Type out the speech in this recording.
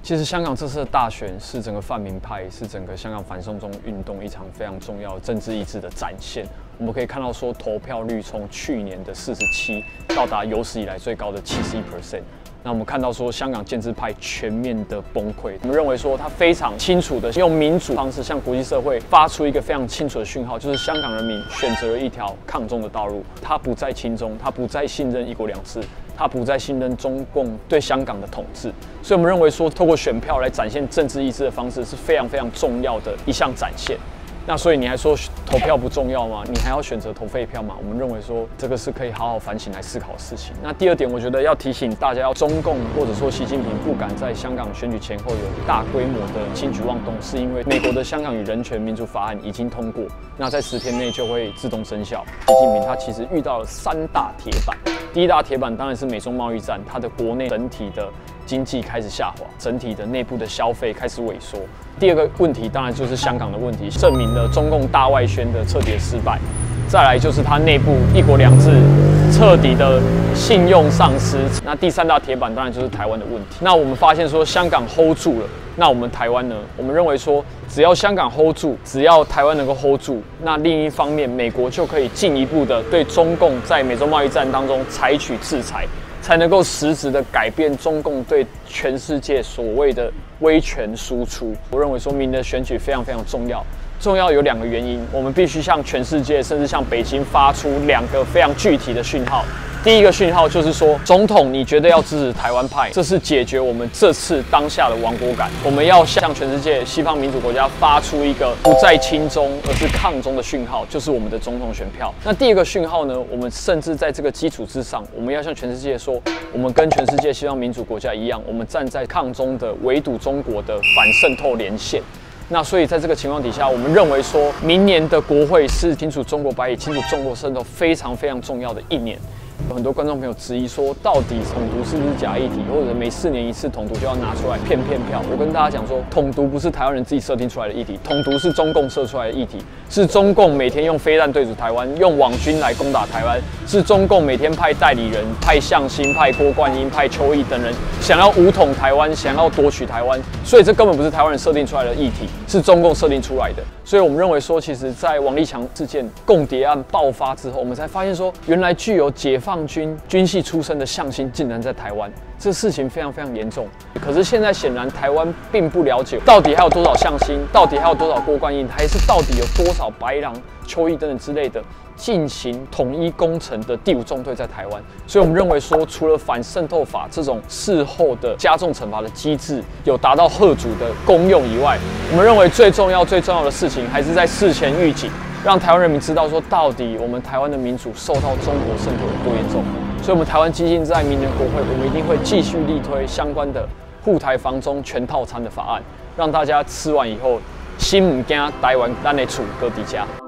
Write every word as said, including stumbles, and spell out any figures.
其实香港这次的大选是整个泛民派，是整个香港反送中运动一场非常重要的政治意志的展现。我们可以看到说，投票率从去年的四十七到达有史以来最高的七十一 percent。那我们看到说，香港建制派全面的崩溃。我们认为说，他非常清楚的用民主方式向国际社会发出一个非常清楚的讯号，就是香港人民选择了一条抗中的道路，他不再亲中，他不再信任一国两制。他不再信任中共对香港的统治，所以我们认为说，透过选票来展现政治意志的方式是非常非常重要的一项展现。那所以你还说投票不重要吗？你还要选择投废票吗？我们认为说这个是可以好好反省来思考的事情。那第二点，我觉得要提醒大家，要中共或者说习近平不敢在香港选举前后有大规模的轻举妄动，是因为美国的《香港与人权民主法案》已经通过，那在十天内就会自动生效。习近平他其实遇到了三大铁板，第一大铁板当然是美中贸易战，它的国内整体的经济开始下滑，整体的内部的消费开始萎缩。第二个问题当然就是香港的问题，证明了中共大外宣的彻底的失败。再来就是它内部一国两制彻底的信用丧失。那第三大铁板当然就是台湾的问题。那我们发现说香港 hold 住了，那我们台湾呢？我们认为说只要香港 hold 住，只要台湾能够 hold 住，那另一方面美国就可以进一步的对中共在美中贸易战当中采取制裁。才能够实质的改变中共对全世界所谓的威权输出。我认为说明年的选举非常非常重要，重要有两个原因，我们必须向全世界甚至向北京发出两个非常具体的讯号。第一个讯号就是说，总统你觉得要支持台湾派，这是解决我们这次当下的亡国感。我们要向全世界西方民主国家发出一个不再亲中而是抗中的讯号，就是我们的总统选票。那第二个讯号呢，我们甚至在这个基础之上，我们要向全世界说，我们跟全世界西方民主国家一样，我们站在抗中的围堵中国的反渗透连线。那所以在这个情况底下，我们认为说，明年的国会是清除中国白蚁、清除中国渗透非常非常重要的一年。有很多观众朋友质疑说，到底统独是不是假议题，或者每四年一次统独就要拿出来骗骗票？我跟大家讲说，统独不是台湾人自己设定出来的议题，统独是中共设出来的议题，是中共每天用飞弹对准台湾，用网军来攻打台湾，是中共每天派代理人、派向心、派郭冠英、派邱毅等人想要武统台湾，想要夺取台湾，所以这根本不是台湾人设定出来的议题，是中共设定出来的。所以我们认为说，其实，在王立强事件共谍案爆发之后，我们才发现说，原来具有解放军军系出身的向心竟然在台湾，这事情非常非常严重。可是现在显然台湾并不了解，到底还有多少向心，到底还有多少郭冠英，还是到底有多少白狼、邱毅等等之类的进行统一工程的第五纵队在台湾。所以我们认为说，除了反渗透法这种事后的加重惩罚的机制有达到嚇阻的功用以外，我们认为最重要最重要的事情还是在事前预警，让台湾人民知道说，到底我们台湾的民主受到中国渗透有多严重。所以，我们台湾基进在明年国会，我们一定会继续力推相关的护台防中全套餐的法案，让大家吃完以后心唔惊，台湾咱的厝搁伫家。